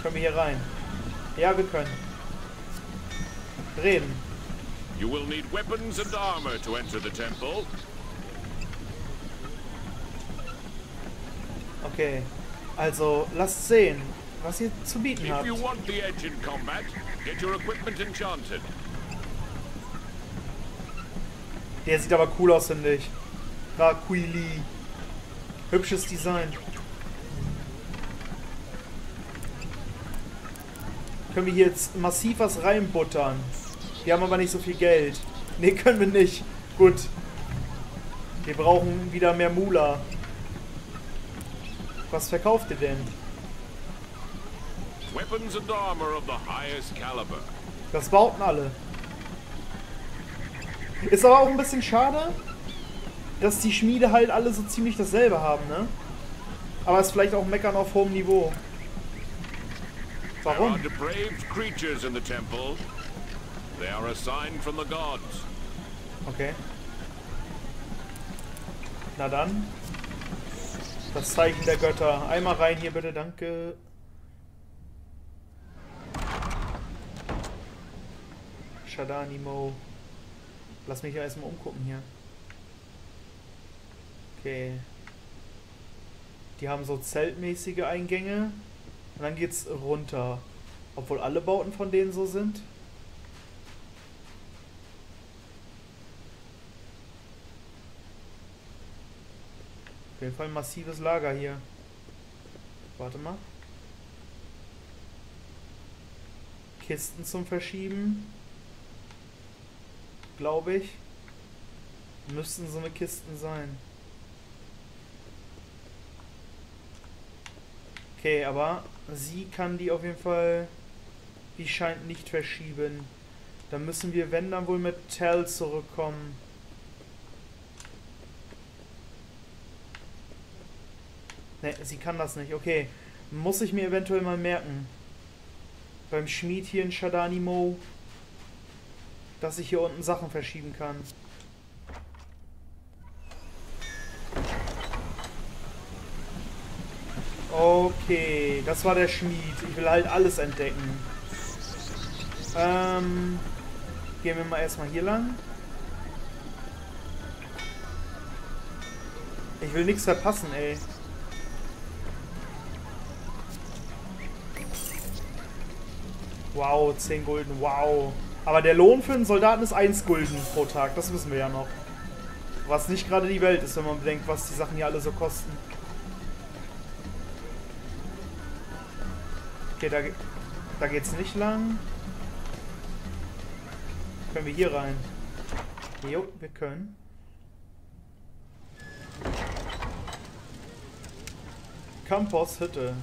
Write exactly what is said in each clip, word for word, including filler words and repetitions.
Können wir hier rein? Ja, wir können. Reden. You will need weapons and armor to enter the temple. Okay. Also, lasst sehen, was ihr zu bieten habt. If you want the edge in combat, get your equipment enchanted. Der sieht aber cool aus, finde ich. Raquili. Hübsches Design. Können wir hier jetzt massiv was reinbuttern? Wir haben aber nicht so viel Geld. Ne, können wir nicht. Gut. Wir brauchen wieder mehr Mula. Was verkauft ihr denn? Weapons and armor of the highest caliber. Das bauten alle. Ist aber auch ein bisschen schade, dass die Schmiede halt alle so ziemlich dasselbe haben, ne? Aber ist vielleicht auch Meckern auf hohem Niveau. Warum? There are depraved creatures in the temple. They are a sign from the gods. Okay. Na dann. Das Zeichen der Götter. Einmal rein hier bitte, danke. Shadanimo. Lass mich ja erstmal umgucken hier. Okay. Die haben so zeltmäßige Eingänge. Und dann geht's runter. Obwohl alle Bauten von denen so sind. Auf jeden Fall ein massives Lager hier. Warte mal. Kisten zum Verschieben. Glaube ich. Müssten so eine Kisten sein. Okay, aber sie kann die auf jeden Fall, wie scheint, nicht verschieben. Dann müssen wir, wenn, dann wohl mit Tal zurückkommen. Ne, sie kann das nicht. Okay, muss ich mir eventuell mal merken. Beim Schmied hier in Shadanimo, dass ich hier unten Sachen verschieben kann. Okay, das war der Schmied. Ich will halt alles entdecken. Ähm, gehen wir mal erstmal hier lang. Ich will nichts verpassen, ey. Wow, zehn Gulden, wow. Aber der Lohn für einen Soldaten ist eins Gulden pro Tag, das wissen wir ja noch. Was nicht gerade die Welt ist, wenn man bedenkt, was die Sachen hier alle so kosten. Okay, da, da geht's nicht lang. Können wir hier rein? Jo, wir können. Campos Hütte.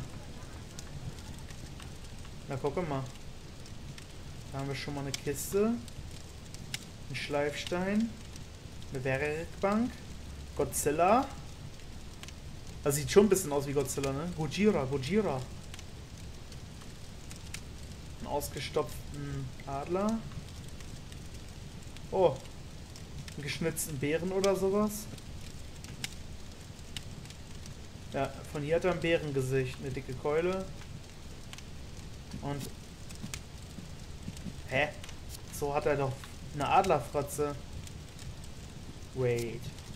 Na, guck mal. Da haben wir schon mal eine Kiste. Ein Schleifstein. Eine Werkbank. Godzilla. Das sieht schon ein bisschen aus wie Godzilla, ne? Gojira, Gojira. Einen ausgestopften Adler. Oh. Einen geschnitzten Bären oder sowas. Ja, von hier hat er ein Bärengesicht. Eine dicke Keule. Und... Hä? So hat er doch eine Adlerfratze. Wait.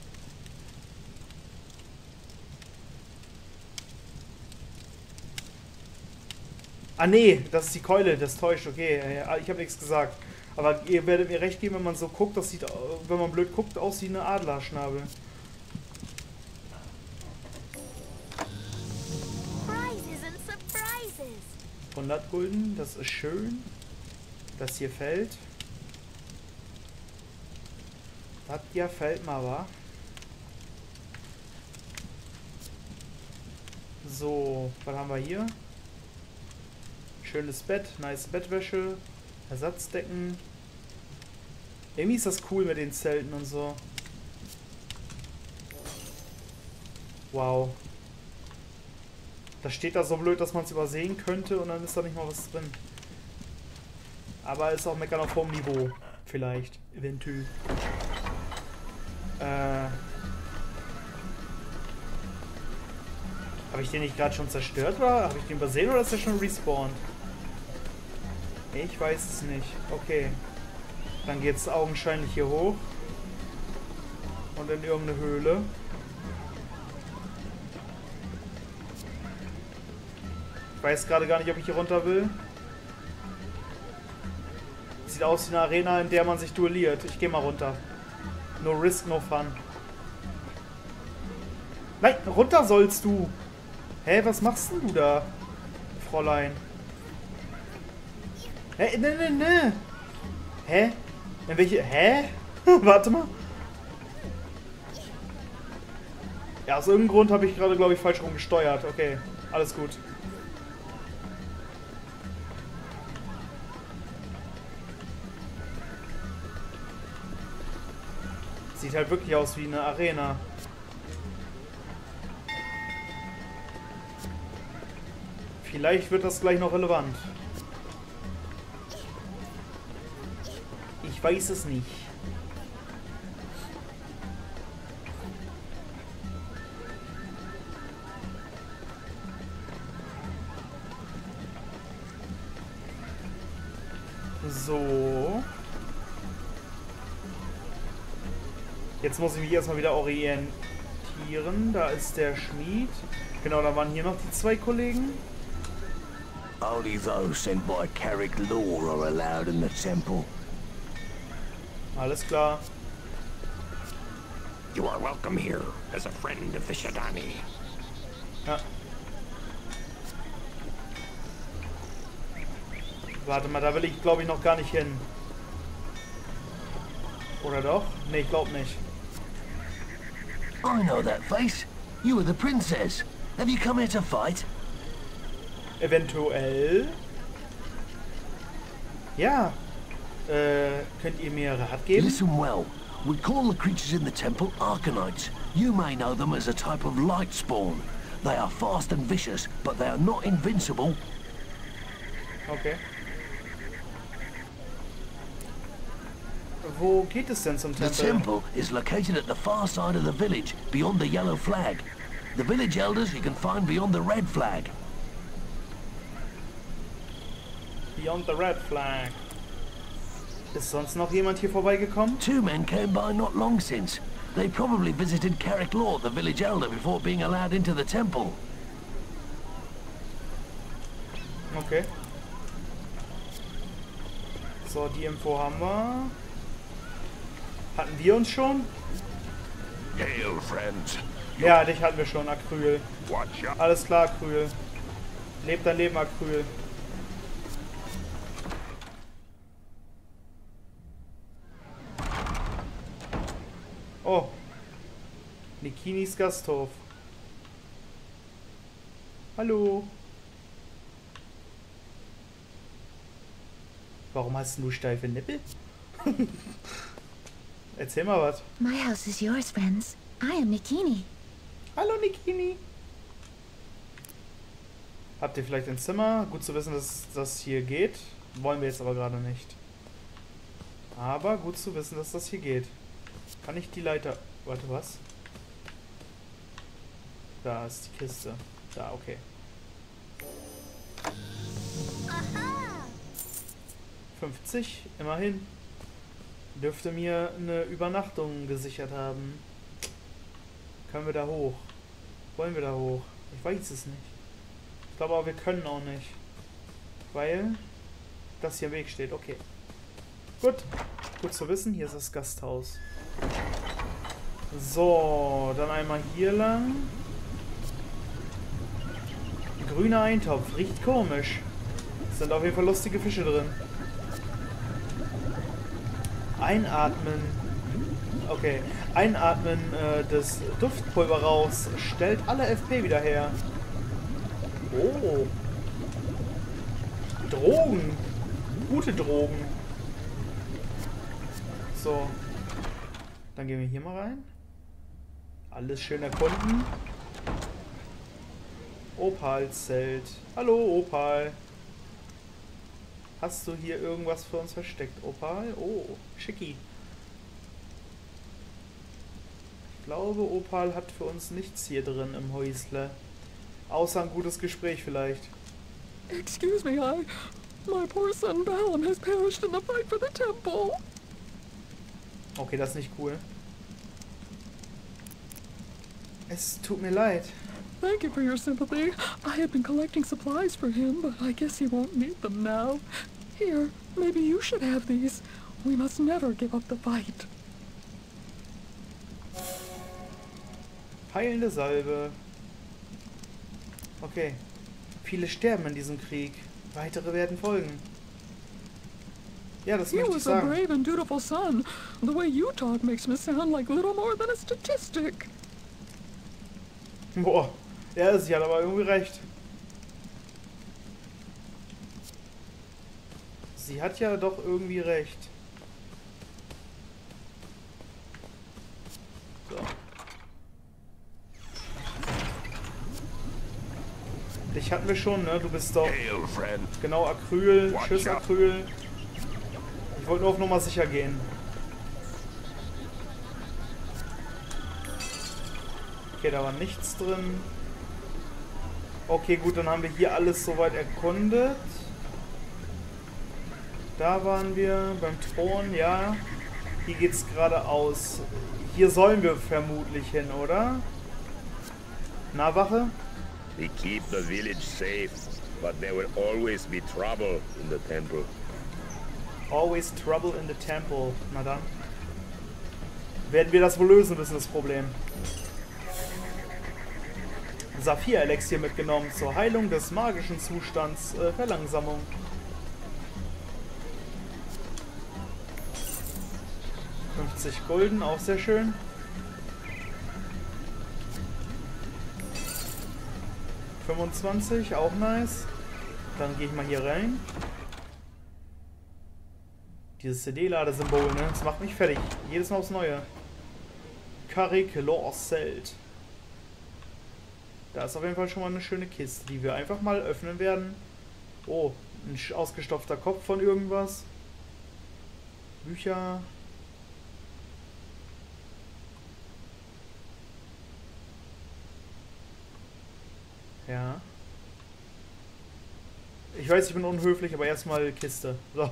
Ah nee, das ist die Keule, das täuscht, okay. Ich habe nichts gesagt. Aber ihr werdet mir recht geben, wenn man so guckt, das sieht, wenn man blöd guckt, aus wie eine Adlerschnabel. hundert Gulden, das ist schön. Das hier fällt. Das hier fällt mal, wa? So, was haben wir hier? Schönes Bett, nice Bettwäsche, Ersatzdecken. Irgendwie ist das cool mit den Zelten und so. Wow. Das steht da so blöd, dass man es übersehen könnte und dann ist da nicht mal was drin. Aber ist auch Meckern auf hohem Niveau. Vielleicht. Eventuell. Äh. Habe ich den nicht gerade schon zerstört oder habe ich den übersehen oder ist der schon respawned? Ich weiß es nicht. Okay. Dann geht es augenscheinlich hier hoch. Und in irgendeine Höhle. Ich weiß gerade gar nicht, ob ich hier runter will. Sieht aus wie eine Arena, in der man sich duelliert. Ich gehe mal runter. No risk, no fun. Nein, runter sollst du. Hä, was machst denn du da, Fräulein? Hä, ne, ne, ne. Hä? In welche, hä? Warte mal. Ja, aus irgendeinem Grund habe ich gerade, glaube ich, falsch rum gesteuert. Okay, alles gut. Sieht halt wirklich aus wie eine Arena. Vielleicht wird das gleich noch relevant. Ich weiß es nicht. So. Jetzt muss ich mich erstmal wieder orientieren. Da ist der Schmied. Genau, da waren hier noch die zwei Kollegen. Only those sent by Carrick Law are allowed in the temple. Alles klar. You are welcome here as a friend of the Shadani. Ja. Warte mal, da will ich, glaube ich, noch gar nicht hin. Oder doch? Ne, ich glaube nicht. I know that face. You were the princess. Have you come here to fight? Eventuell. Ja. Äh, könnt ihr mir Rat geben? Listen well. We call the creatures in the temple Arcanites. You may know them as a type of light spawn. They are fast and vicious, but they are not invincible. Okay. Wo geht es denn zum The Tempel? temple is located at the far side of the village, beyond the yellow flag. The village elders you can find beyond the red flag. Beyond the red flag. Ist sonst noch jemand hier vorbeigekommen? Two men came by not long since. They probably visited Carrick Law, the village elder, before being allowed into the temple. Okay. So, die Info haben wir. Hatten wir uns schon? Hail, friends. Ja, dich hatten wir schon, Acryl. Watch out. Alles klar, Acryl. Leb dein Leben, Acryl. Oh. Nikinis Gasthof. Hallo. Warum hast du steife Nippel? Erzähl mal was. My house is yours, friends. I am Nikini. Hallo Nikini. Habt ihr vielleicht ein Zimmer? Gut zu wissen, dass das hier geht. Wollen wir jetzt aber gerade nicht. Aber gut zu wissen, dass das hier geht. Kann ich die Leiter... Warte, was? Da ist die Kiste. Da, okay. fünfzig, immerhin. Dürfte mir eine Übernachtung gesichert haben. Können wir da hoch? Wollen wir da hoch? Ich weiß es nicht. Ich glaube aber, wir können auch nicht. Weil das hier im Weg steht. Okay. Gut. Gut zu wissen. Hier ist das Gasthaus. So, dann einmal hier lang. Grüner Eintopf. Riecht komisch. Sind auf jeden Fall lustige Fische drin. Einatmen. Okay. Einatmen äh, des Duftpulverrauchs stellt alle F P wieder her. Oh. Drogen. Gute Drogen. So. Dann gehen wir hier mal rein. Alles schön erkunden. Opal-Zelt. Hallo, Opal. Hast du hier irgendwas für uns versteckt, Opal? Oh, schicki. Ich glaube, Opal hat für uns nichts hier drin im Häusle. Außer ein gutes Gespräch vielleicht. Excuse me, I... My poor son Balan has perished in the fight for the temple. Okay, das ist nicht cool. Es tut mir leid. Thank you for your sympathy. I had been collecting supplies for him, but I guess he won't need them now. Here, maybe you should have these. We must never give up the fight. Heilende Salbe. Okay. Viele sterben in diesem Krieg. Weitere werden folgen. Ja, das He möchte ich was a sagen. brave and dutiful son. The way you talk makes me sound like little more than a statistic. Boah. Ja, sie hat aber irgendwie recht. Sie hat ja doch irgendwie recht. So. Dich hatten wir schon, ne? Du bist doch... Hail, friend. Genau, Acryl, Watch Tschüss out. Acryl. Ich wollte nur auf Nummer sicher gehen. Okay, da war nichts drin. Okay, gut, dann haben wir hier alles soweit erkundet. Da waren wir beim Thron, ja. Hier geht's geradeaus. Hier sollen wir vermutlich hin, oder? Na, Wache? We keep the village safe, but there will always be trouble in the temple. Always trouble in the temple. Na dann. Werden wir das wohl lösen müssen, das Problem. Saphir-Elixier mitgenommen zur Heilung des magischen Zustands. Äh, Verlangsamung. fünfzig Gulden, auch sehr schön. fünfundzwanzig, auch nice. Dann gehe ich mal hier rein. Dieses C D-Ladesymbol, ne? Das macht mich fertig. Jedes Mal aufs Neue. Carrick Lorzelt. Da ist auf jeden Fall schon mal eine schöne Kiste, die wir einfach mal öffnen werden. Oh, ein ausgestopfter Kopf von irgendwas. Bücher. Ja. Ich weiß, ich bin unhöflich, aber erstmal Kiste. So.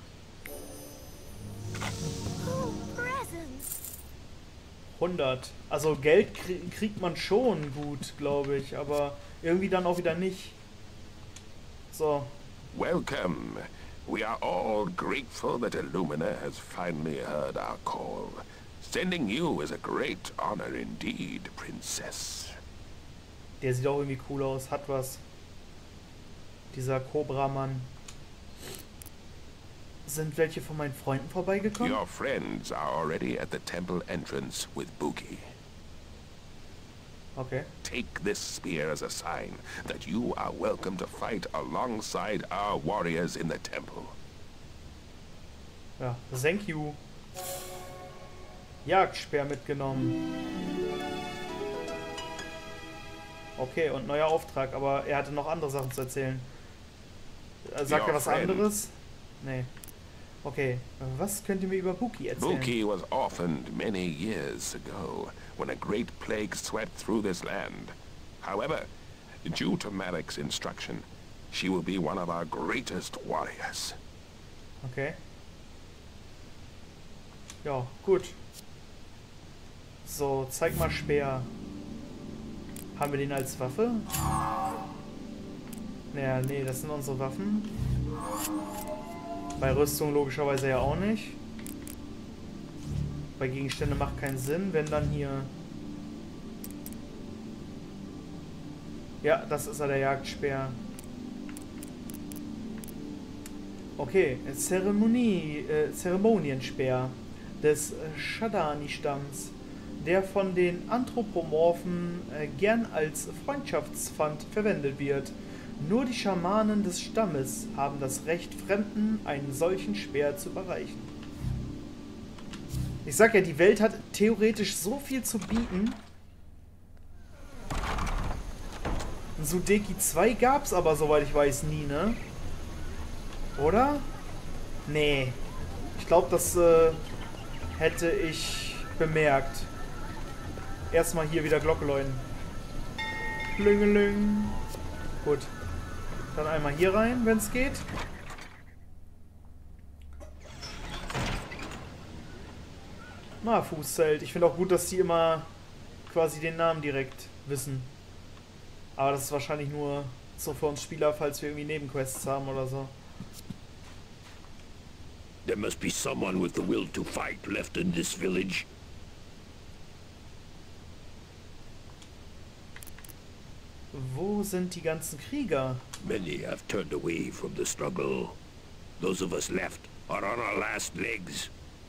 hundert. Also Geld krie kriegt man schon gut, glaube ich, aber irgendwie dann auch wieder nicht. So. Welcome. We are all grateful that Illumina has finally heard our call. Sending you is a great honor indeed, Princess. Der sieht auch irgendwie cool aus, hat was. Dieser Cobra-Mann. Sind welche von meinen Freunden vorbeigekommen? Your friends are already at the temple entrance with Buki. Okay. Take this spear as a sign that you are welcome to fight alongside our warriors in the temple. Ja, thank you. Jagdspeer mitgenommen. Okay, und neuer Auftrag, aber er hatte noch andere Sachen zu erzählen. Sagt er was anderes? Nee. Okay, was könnt ihr mir über Buki erzählen? Buki was orphaned many years ago when a great plague swept through this land. However, due to Marek's instruction, she will be one of our greatest warriors. Okay. Ja, gut. So, zeig mal Speer. Haben wir den als Waffe? Naja, nee, das sind unsere Waffen. Bei Rüstung logischerweise ja auch nicht. Bei Gegenständen macht keinen Sinn, wenn dann hier... Ja, das ist ja der Jagdspeer. Okay, Zeremonie, äh, Zeremonienspeer des Shadani-Stamms, der von den Anthropomorphen äh, gern als Freundschaftspfand verwendet wird. Nur die Schamanen des Stammes haben das Recht, Fremden einen solchen Speer zu überreichen. Ich sag ja, die Welt hat theoretisch so viel zu bieten. Ein Sudeki zwei gab's aber, soweit ich weiß, nie, ne? Oder? Nee. Ich glaube, das äh, hätte ich bemerkt. Erstmal hier wieder Glocke läuten. Schlüngeling. Gut. Dann einmal hier rein, wenn es geht. Na, Fußzelt. Ich finde auch gut, dass die immer quasi den Namen direkt wissen. Aber das ist wahrscheinlich nur so für uns Spieler, falls wir irgendwie Nebenquests haben oder so. There must be someone with the will to fight left in this village. Wo sind die ganzen Krieger? Many have turned away from the struggle. Those of us left are on our last legs.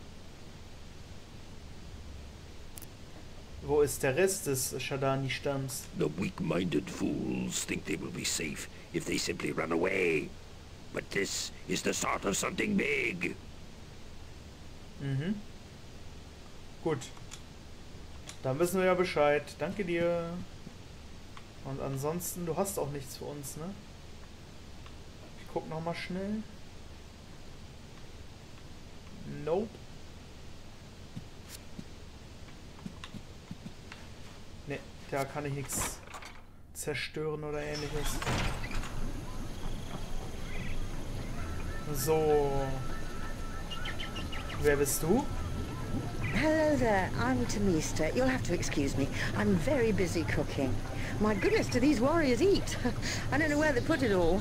Wo ist der Rest des Shadani-Stamms? The weak-minded fools think they will be safe if they simply run away. But this is the start of something big. Mhm. Gut. Dann wissen wir ja Bescheid. Danke dir. Und ansonsten, du hast auch nichts für uns, ne? Ich guck noch mal schnell. Nope. Ne, da kann ich nichts zerstören oder ähnliches. So. Wer bist du? Hello there, I'm Tamista. You'll have to excuse me. I'm very busy cooking. My goodness, do these warriors eat? I don't know where they put it all.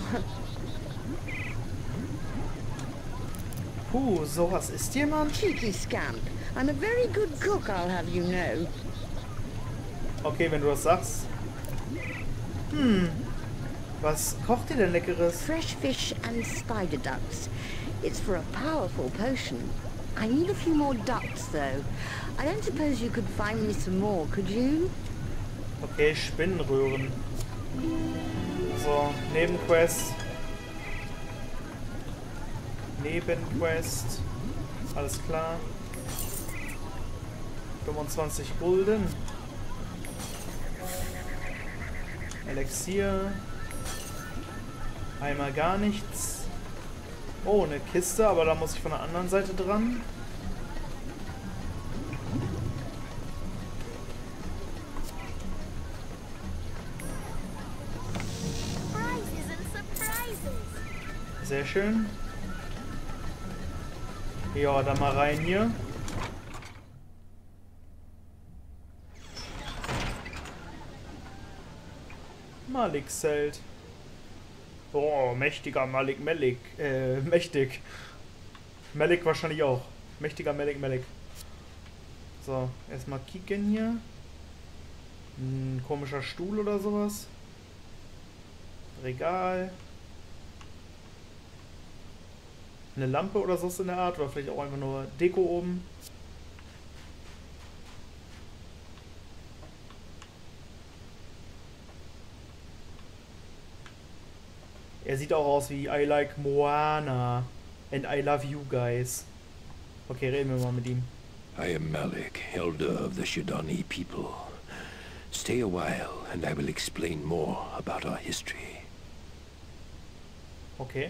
Puh, sowas ist jemand? Cheeky scamp. I'm a very good cook, I'll have you know. Okay, wenn du das sagst. Hm. Was kocht ihr denn Leckeres? Fresh fish and spider ducks. It's for a powerful potion. I need a few more ducks, though. I don't suppose you could find me some more, could you? Okay, Spinnenröhren. So, Nebenquest. Nebenquest. Alles klar. fünfundzwanzig Gulden. Elixier. Einmal gar nichts. Oh, eine Kiste, aber da muss ich von der anderen Seite dran. Sehr schön. Ja, dann mal rein hier. Malik-Zelt. Oh, mächtiger Malik Melik. Äh, mächtig. Melik wahrscheinlich auch. Mächtiger Melik Melik. So, erstmal kicken hier. Ein komischer Stuhl oder sowas. Regal. Eine Lampe oder so in der Art. Oder vielleicht auch einfach nur Deko oben. Er sieht auch aus wie I like Moana and I love you guys. Okay, reden wir mal mit ihm. I am Malik, elder of the Shadani people. Stay a while and I will explain more about our history. Okay.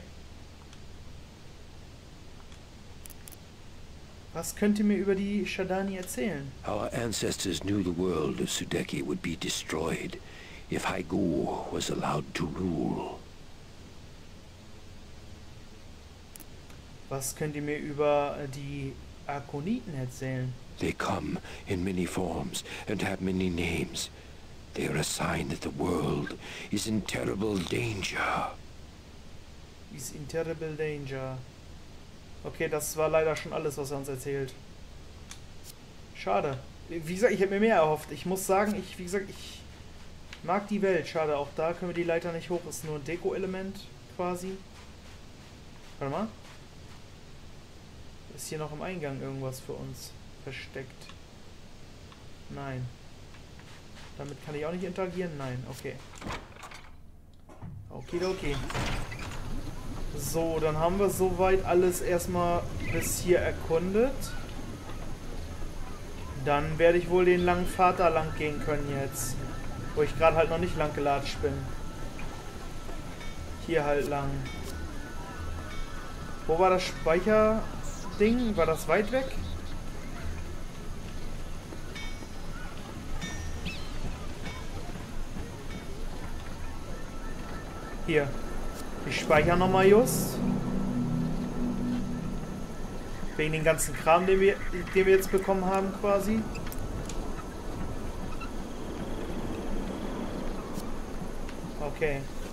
Was könnt ihr mir über die Shadani erzählen? Our ancestors knew the world of Sudeki would be destroyed if Haigu was allowed to rule. Was könnt ihr mir über die Arkoniten erzählen? They come in many forms and have many names. They are a sign that the world is in terrible danger. Is in terrible danger. Okay, das war leider schon alles, was er uns erzählt. Schade. Wie gesagt, ich hätte mir mehr erhofft. Ich muss sagen, ich, wie gesagt, ich mag die Welt. Schade, auch da können wir die Leiter nicht hoch. Ist nur ein Deko-Element quasi. Warte mal. Ist hier noch im Eingang irgendwas für uns versteckt? Nein. Damit kann ich auch nicht interagieren? Nein, okay. Okidoki. So, dann haben wir soweit alles erstmal bis hier erkundet. Dann werde ich wohl den langen Pfad da lang gehen können jetzt. Wo ich gerade halt noch nicht lang gelatscht bin. Hier halt lang. Wo war das Speicher? Ding, war das weit weg? Hier. Ich speichere nochmal just. Wegen den ganzen Kram, den wir, den wir jetzt bekommen haben, quasi. Okay.